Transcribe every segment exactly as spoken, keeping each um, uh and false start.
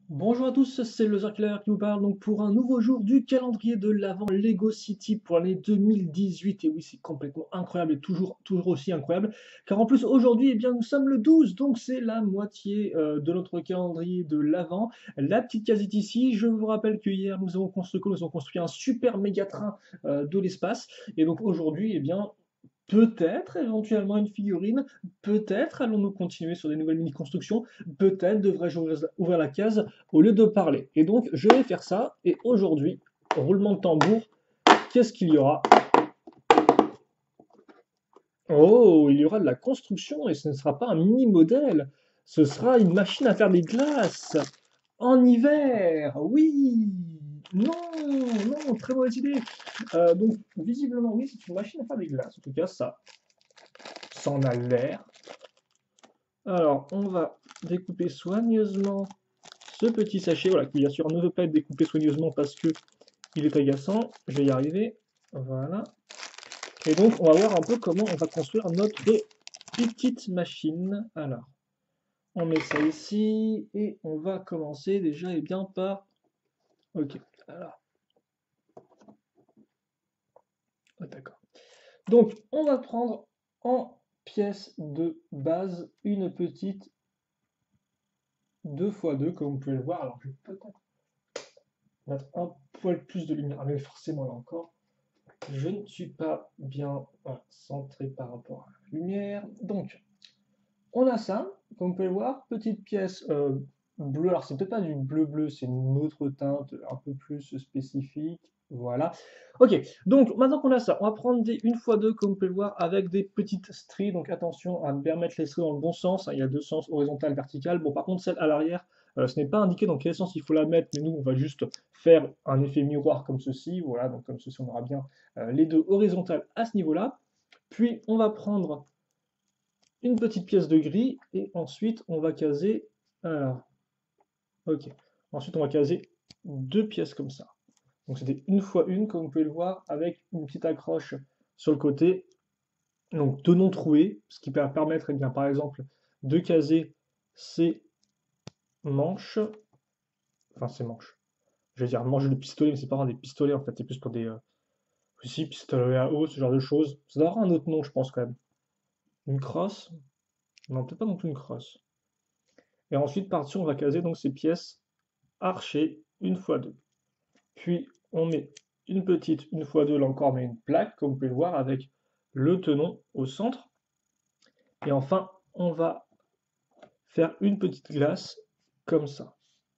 Bonjour à tous, c'est le Circulaire qui vous parle donc pour un nouveau jour du calendrier de l'Avent Lego City pour l'année deux mille dix-huit. Et oui, c'est complètement incroyable et toujours, toujours aussi incroyable. Car en plus, aujourd'hui, eh bien, nous sommes le douze, donc c'est la moitié euh, de notre calendrier de l'Avent. La petite case est ici. Je vous rappelle que hier, nous avons construit, nous avons construit un super méga train euh, de l'espace. Et donc aujourd'hui, eh bien, peut-être éventuellement une figurine, peut-être allons-nous continuer sur des nouvelles mini-constructions, peut-être devrais-je ouvrir ouvrir la case au lieu de parler. Et donc je vais faire ça, et aujourd'hui, roulement de tambour, qu'est-ce qu'il y aura? Oh, il y aura de la construction, et ce ne sera pas un mini-modèle, ce sera une machine à faire des glaces en hiver, oui! Non, non, très mauvaise idée. Euh, donc, visiblement, oui, c'est une machine à faire des glaces. En tout cas, ça, ça en a l'air. Alors, on va découper soigneusement ce petit sachet, voilà, qui bien sûr ne veut pas être découpé soigneusement parce que il est agaçant. Je vais y arriver. Voilà. Et donc, on va voir un peu comment on va construire notre petite machine. Alors, on met ça ici et on va commencer déjà et bien par. Ok. Alors, ah, d'accord. Donc, on va prendre en pièce de base une petite deux fois deux, comme vous pouvez le voir. Alors, je vais peut-être mettre un poil plus de lumière, ah, mais forcément là encore, je ne suis pas bien voilà, centré par rapport à la lumière. Donc, on a ça, comme vous pouvez le voir, petite pièce euh, bleue. Alors, c'est peut-être pas du bleu-bleu, c'est une autre teinte un peu plus spécifique. Voilà. Ok, donc maintenant qu'on a ça, on va prendre des une fois deux, comme vous pouvez le voir, avec des petites stries. Donc attention à bien mettre les stries dans le bon sens, hein. Il y a deux sens, horizontal, vertical. Bon, par contre, celle à l'arrière, euh, ce n'est pas indiqué dans quel sens il faut la mettre, mais nous, on va juste faire un effet miroir comme ceci. Voilà, donc comme ceci, on aura bien euh, les deux horizontales à ce niveau-là. Puis, on va prendre une petite pièce de gris et ensuite on va caser. Alors, ok. Ensuite on va caser deux pièces comme ça. Donc c'était une fois une, comme vous pouvez le voir, avec une petite accroche sur le côté. Donc deux non troués, ce qui va permettre, eh bien, par exemple, de caser ces manches. Enfin ces manches. Je vais dire manches de pistolet, mais c'est pas vraiment des pistolets en fait, c'est plus pour des. Euh, si, pistolets à eau, ce genre de choses. Ça doit avoir un autre nom, je pense quand même. Une crosse? Non, peut-être pas non plus une crosse. Et ensuite, par-dessus, on va caser donc ces pièces archer une fois deux. Puis on met une petite une fois deux, là encore, mais une plaque, comme vous pouvez le voir, avec le tenon au centre. Et enfin, on va faire une petite glace comme ça.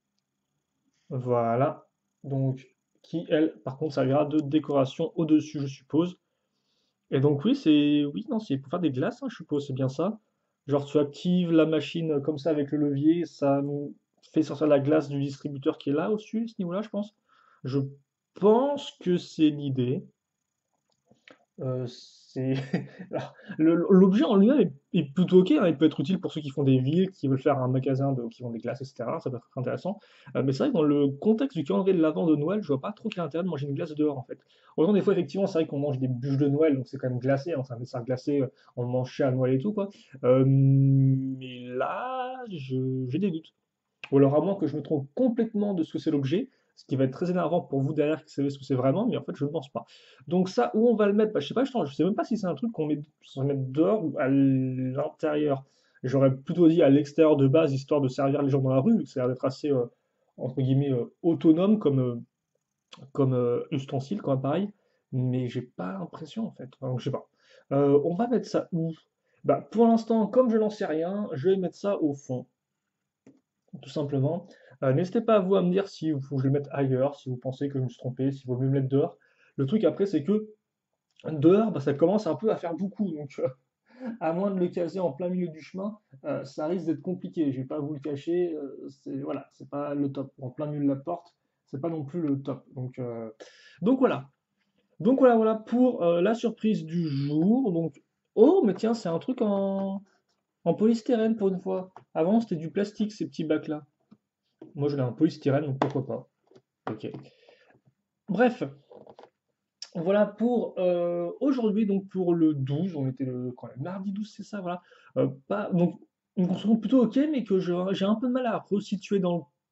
Voilà. Donc, qui, elle, par contre, servira de décoration au-dessus, je suppose. Et donc, oui, c'est. Oui, non, c'est pour faire des glaces, hein, je suppose, c'est bien ça. Genre, tu actives la machine comme ça avec le levier, ça fait sortir la glace du distributeur qui est là au-dessus, à ce niveau-là, je pense. Je pense que c'est l'idée. Euh, c'est alors, le- l'objet en lui-même est, est plutôt ok, hein. Il peut être utile pour ceux qui font des villes, qui veulent faire un magasin de, qui vend des glaces, et cetera. Ça peut être intéressant. Euh, mais c'est vrai que dans le contexte du calendrier de l'Avent de Noël, je vois pas trop quel intérêt de manger une glace dehors en fait. Autant des fois, effectivement, c'est vrai qu'on mange des bûches de Noël, donc c'est quand même glacé, hein, c'est un dessert glacé, euh, on le mange chez à Noël et tout quoi. Euh, mais là, je- j'ai des doutes. Ou alors à moins que je me trompe complètement de ce que c'est l'objet, ce qui va être très énervant pour vous derrière qui savez ce que c'est vraiment, mais en fait je ne pense pas. Donc ça, où on va le mettre? Bah, je sais pas, je ne sais même pas si c'est un truc qu'on met, se mettre dehors ou à l'intérieur. J'aurais plutôt dit à l'extérieur de base, histoire de servir les gens dans la rue, vu que ça a l'air d'être assez, euh, entre guillemets, euh, autonome comme, euh, comme euh, ustensile, comme appareil, mais j'ai pas l'impression en fait. Donc je sais pas. Euh, on va mettre ça où? Bah, pour l'instant, comme je n'en sais rien, je vais mettre ça au fond tout simplement. Euh, n'hésitez pas à vous à me dire si vous faut que je le mette ailleurs, si vous pensez que je me suis trompé, s'il vaut mieux me mettre dehors. Le truc après, c'est que dehors, bah, ça commence un peu à faire beaucoup. Donc, euh, à moins de le caser en plein milieu du chemin, euh, ça risque d'être compliqué. Je vais pas vous le cacher. Euh, c'est voilà, c'est pas le top. En plein milieu de la porte, c'est pas non plus le top. Donc, euh, donc voilà. Donc voilà, voilà pour euh, la surprise du jour. Donc, oh, mais tiens, c'est un truc en, en polystyrène pour une fois. Avant, c'était du plastique, ces petits bacs-là. Moi, je l'ai en polystyrène, donc pourquoi pas. Ok. Bref, voilà pour euh, aujourd'hui, donc pour le douze, on était le, quand même, mardi douze, c'est ça, voilà. Euh, pas, donc, une construction plutôt ok, mais que je- j'ai un peu de mal à resituer dans le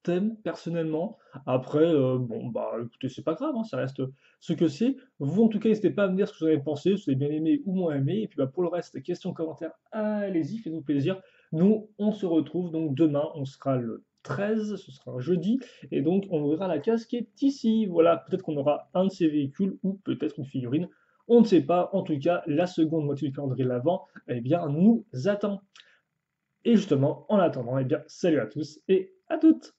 thème personnellement. Après, euh, bon, bah écoutez, c'est pas grave, hein, ça reste ce que c'est. Vous, en tout cas, n'hésitez pas à me dire ce que vous en avez pensé, si vous avez bien aimé ou moins aimé. Et puis bah, pour le reste, questions, commentaires, allez-y, faites-vous plaisir. Nous, on se retrouve donc demain, on sera le treize, ce sera un jeudi, et donc on ouvrira la case qui est ici. Voilà, peut-être qu'on aura un de ces véhicules ou peut-être une figurine. On ne sait pas, en tout cas, la seconde moitié du calendrier de l'Avent, eh bien, nous attend. Et justement, en attendant, eh bien, salut à tous et à toutes!